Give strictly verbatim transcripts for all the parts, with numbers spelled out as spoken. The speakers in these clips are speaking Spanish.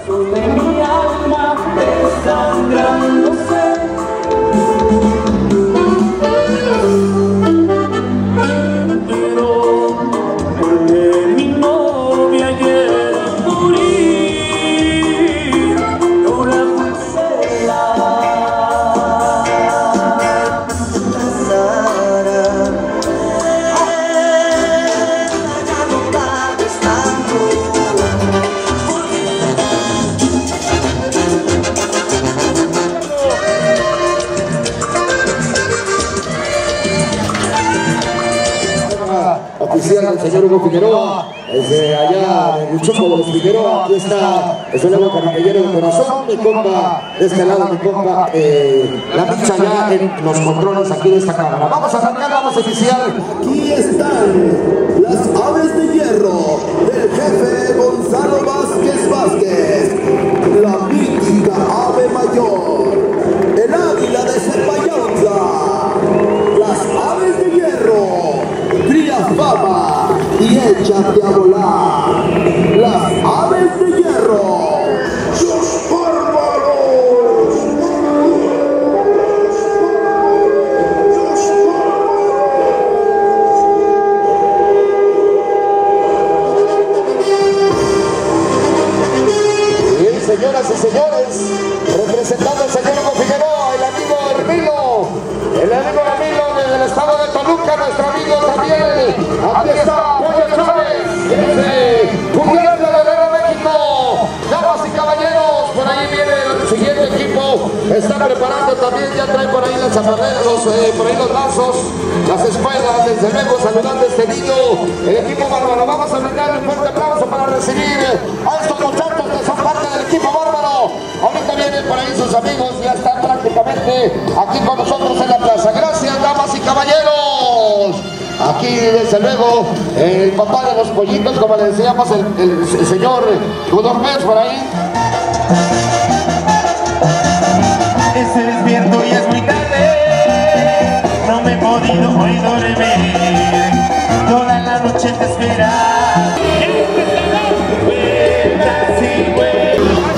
De mi alma desangrándose. Pero porque mi novia quiere morir, no la oficial al señor Hugo Figueroa, desde allá en el Choco de los Figueroa. Aquí está el nuevo caraballero de corazón, mi compa, de este lado mi compa, eh, la picha ya en los controles aquí de esta cámara. Vamos a arrancar, vamos oficial. Aquí están las aves de hierro del jefe Gonzalo Vázquez Vázquez, la mítica ave mayor, el águila de Cepallanza, las aves de hierro, cría fama y échate a volar, las aves de hierro, sus bárbaros. Bien, señoras y señores, representando al señor Hugo Figueroa, el amigo Hermilo, el amigo Hermilo desde el estado de Toluca, nuestro amigo también. Aquí está Pollo Chávez, desde Mundial de Guerrero, México. Damas y caballeros, por ahí viene el siguiente equipo. Está preparando también, ya trae por ahí las chaparreras, los, eh, por ahí los lazos, las espuelas, desde luego saludando a este niño, el equipo bárbaro. Vamos a brindar un fuerte aplauso para recibir a estos muchachos que son parte del equipo bárbaro. Ahorita vienen por ahí sus amigos, ya están prácticamente aquí con nosotros en la plaza. Gracias, damas y caballeros. Aquí, desde luego, el papá de los pollitos, como le decíamos, el, el, el señor Gudormés por ahí. Se despierto y es muy tarde, no me he podido hoy dormir, toda la noche te esperaba. Vueltas y vueltas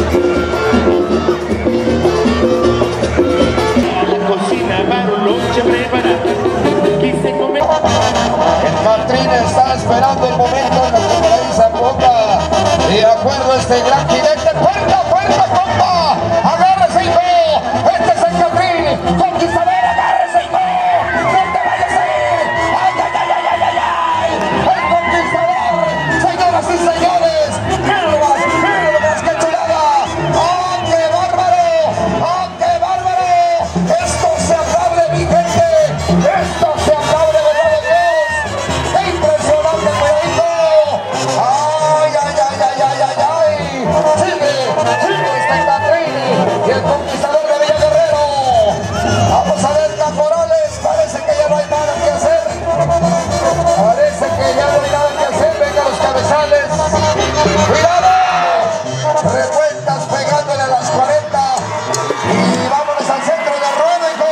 a la cocina para un lonche preparar, quise comer. El Catrín está esperando el momento en el que por ahí se ponga de acuerdo a este gran jinete. ¡Puerta, puerta, compa! ¡Agárrese, hijo! ¡Este es el Catrín! ¡Conquistador, agárrese, hijo! ¡No te vayas a ir! ¡Ay, ay, ay, ay, ay, ay! ¡El conquistador! ¡Señoras y señores! ¡Míralo más! ¡Míralo más! ¡Qué chulada! ¡Ah, qué bárbaro! ¡Ah, qué bárbaro! ¡Esto se aplaude, mi gente! ¡Esto se aplaude, verdad de Dios! ¡Qué impresionante, cuidadito! ¡Ay, ay, ay, ay, ay, ay, ay! ¡Sigue! ¡Sigue este Catrín! ¡Y el conquistador de Villa Guerrero! Vamos a ver, caporales. Parece que ya no hay nada que hacer. Parece que ya no hay nada que hacer. Venga los cabezales. ¡Cuidado! Revueltas pegándole a las cuarenta. Y vámonos al centro del ruedo, hijo.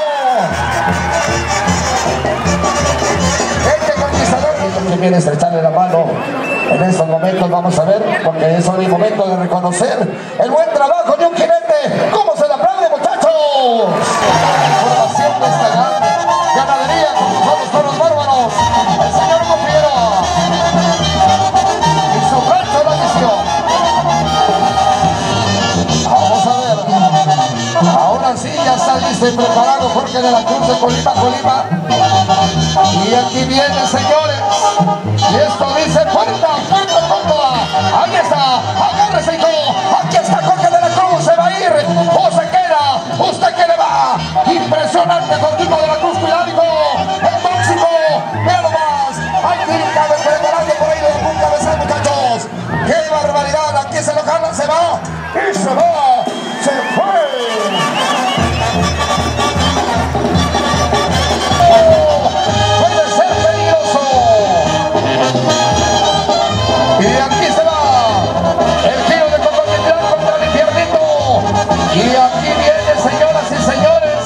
Este conquistador que viene a estrecharle la mano en estos momentos, vamos a ver, porque es hoy momento de reconocer el buen trabajo de un jinete. ¿Cómo se le aplaude, muchachos? Formación de esta gran ganadería con nosotros, con los bárbaros, el señor Hugo Figueroa y su rancho de la misión. Vamos a ver, ahora sí ya está listo y preparado Jorge de la Cruz de Colima, Colima. Y aquí viene, señores, y esto dice puerta, puerta, puerta. Ahí está, agárrese, hijo. Aquí está Jorge de la Cruz, se va a ir o se queda. ¿Usted qué le va? Impresionante, Joaquín de la Cruz, cuidado, hijo. El máximo, mira más. Hay que ir preparando por ahí de algún cabezal, muchachos. ¡Qué barbaridad! Aquí se lo jalan, se va y se va, se fue. Puede ser peligroso. Y aquí se va el giro de conformidad contra el infiernito. Y aquí viene, señoras y señores.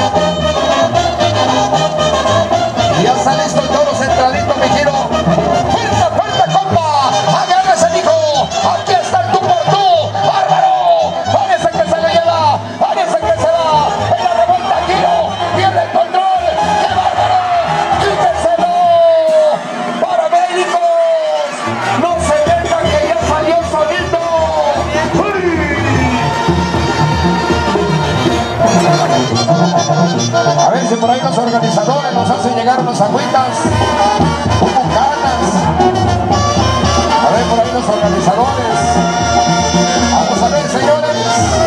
Y ya está listo el toro centralito, mi giro. ¡Fuerza, fuerza, compa! ¡Agárrese, hijo! ¡Aquí está el tú por tú! ¡Bárbaro! si llegaron los agüitas, hubo canas. A ver por ahí los organizadores. Vamos a ver, señores.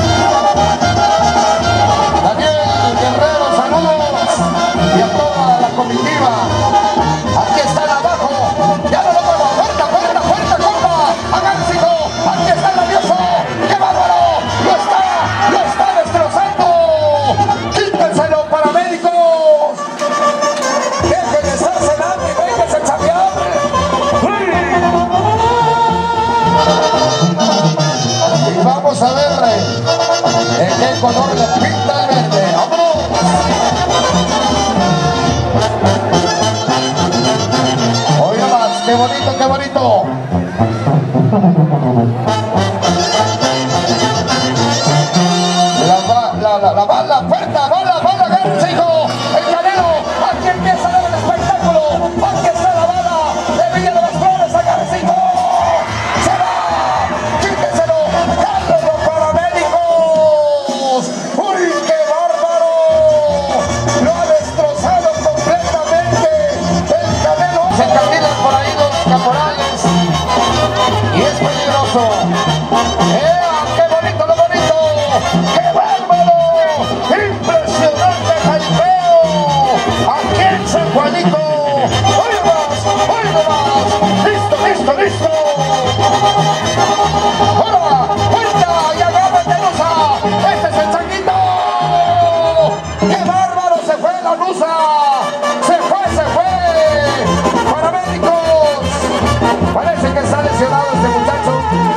Daniel Guerrero, saludos. Y a toda la comitiva. Aquí están abajo. Ya no lo muevo. Fuerza, fuerza, fuerza, compa. Agárrense, hijo. Aquí está el rabioso. ¡Qué bárbaro! ¡Lo está! ¡Lo está destrozando! ¡Quítenselo, paramédicos! ¡Dejen de estar cenando y vénganse a chambear! Y vamos a ver en qué color le pinta el verde. ¡Vámonos! Oiga más, qué bonito, qué bonito. La, la, la, la bala, puerta, bala, bala, agárrense, hijo. El Canelo, aquí empieza a ver el espectáculo. Aquí está la bala de Villa de las Flores, agárrense, hijo. Se va, quítenselo, jálenlo, paramédicos. Uy, qué bárbaro. Lo ha destrozado completamente el Canelo. Se caminan por ahí los caporales y es peligroso. ¡Ea, qué bonito, lo bonito! ¡Qué bárbaro! ¡Impresionante jaripeo! Aquí en San Juanito. ¡Oiga más! ¡Oiga más! ¡Listo, listo, listo! ¡Ahora! ¡Vuelta! ¡Y agárrate, Lusa! ¡Este es el Changuito! ¡Qué bárbaro! ¡Se fue la Lusa! ¡Se fue, se fue! ¡Paramédicos! Parece que está lesionado este muchacho.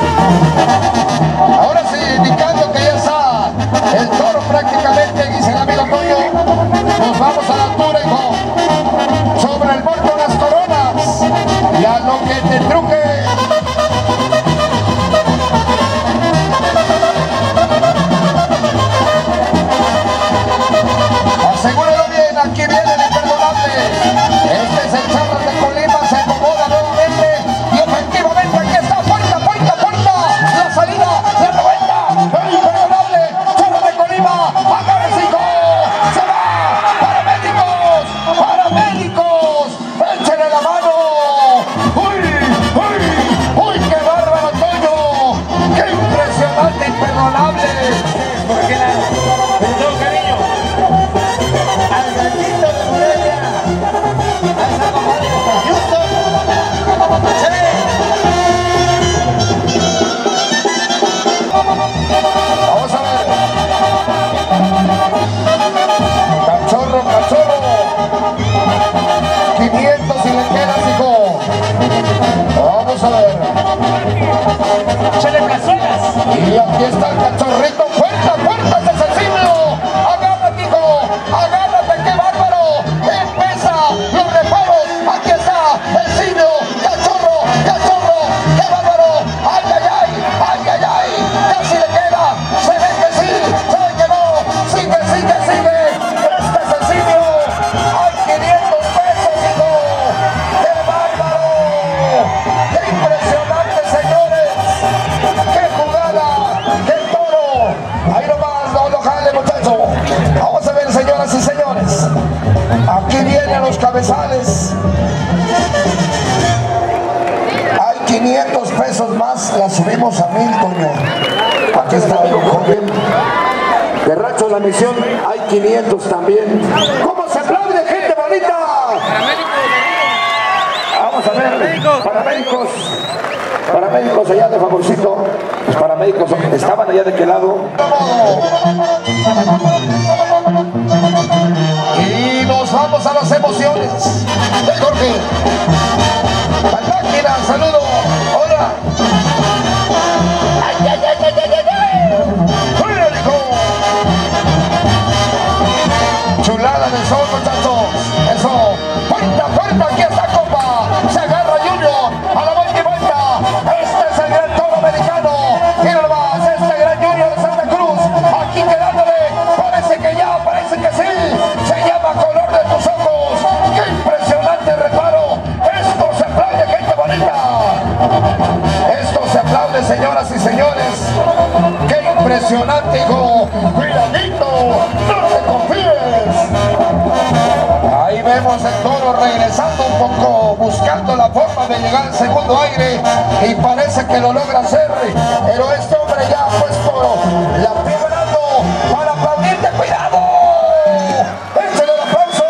Ahora sí, indicando que ya está el toro prácticamente, dice el amigo Toño. Nos vamos a la altura, hijo. Sobre el muerto las coronas. Y a lo que te truje. Asegúralo bien, aquí viene el imperdonable. Este es el Charlas de Colima, se acomoda nuevamente. Y efectivamente aquí está, puerta, puerta, puerta. La salida, la noventa. El imperdonable, Charlas de Colima. Agárrense, hijo. Se va. Paramédicos, paramédicos. Échenle la mano. Uy, uy, uy, qué bárbaro, Toño. Qué impresionante, imperdonable. ¿Por qué lado? Con todo cariño. Al gallito de Morelia. A esa compadre hasta Houston. ¡Chévere! Vamos a ver. Cachorro, cachorro. quinientos si le quedas, hijo. Vamos a ver. ¡Chele plazuelas! Y aquí está el cachorrito. ¡Puerta, puerta, ese es el simio! ¡Agárrate, hijo! ¡Agárrate, qué bárbaro! ¡Empieza los reparos! ¡Aquí está el simio! ¡Cachorro, cachorro! ¡Qué bárbaro! ¡Ay, ay, ay! ¡Ay, ay, ay! ¡Casi le queda! ¡Se ve que sí! ¡Se ve que no! ¡Sigue, sigue, sigue! ¡Este es el simio! ¡Hay quinientos pesos, hijo! ¡Qué bárbaro! ¡Qué impresionante, señores! ¡Qué jugada! ¡Qué toro! Ahí nomás, no lo jale, muchacho. Vamos a ver, señoras y señores. Aquí vienen los cabezales. Hay quinientos pesos más, la subimos a mil, Toño. Aquí está el joven. De Rancho La Misión hay quinientos también. ¿Cómo se aplaude, gente bonita? Vamos a ver, paramédicos. Paramédicos allá de favorcito. Los paramédicos estaban allá de qué lado. Y nos vamos a las emociones. De Jorge. La máquina, saludo. Hola. Ay, ay, ay, ay, ay, ay, ay. Chulada del sol, muchachos. Eso. Puerta, puerta, aquí está, compa. Se agarra Junior a la vuelta y vuelta. Este es el gran toro americano. Mira nomás, este gran Junior de Santa Cruz. Aquí quedándole. Parece que ya, parece que sí. Se llama Color de tus ojos. ¡Qué impresionante reparo! Esto se aplaude, gente bonita. Esto se aplaude, señoras y señores. ¡Qué impresionante, hijo! ¡Cuidadito! ¡No te confíes! Ahí vemos el poco buscando la forma de llegar al segundo aire y parece que lo logra hacer, pero este hombre ya ha puesto la pie volando para aplaudirte. ¡Cuidado! ¡Échale el aplauso!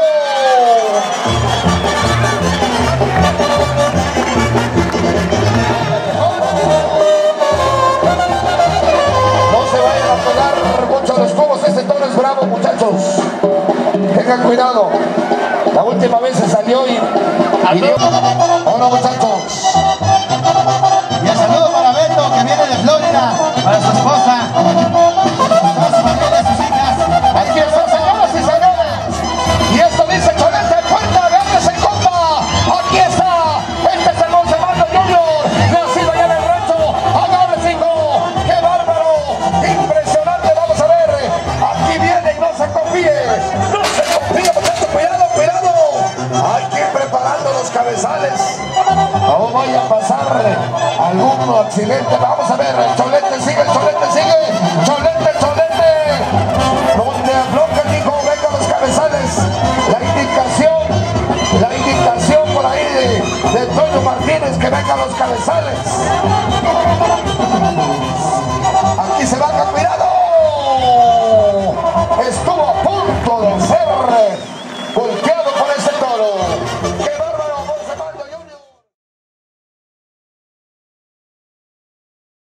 No se vayan a pegar mucho los cubos, este toro es bravo, muchachos. Tengan cuidado. La última vez se salió y... y dio... Bueno, muchachos. Y el saludo para Beto, que viene de Florida, para su esposa, toda su familia, sus hijas. Aquí están, señoras y señores. Y esto dice Cholete, puerta, agárrese, compa. Aquí está. Este es el Monsemando Junior, nacido allá en el rancho. Agárrese, hijo. ¡Qué bárbaro! Impresionante, vamos a ver. Aquí viene y no se confíe. No se confíe, muchachos. Cuidado, cuidado. Hay que ir preparando los cabezales. No vaya a pasar algún accidente.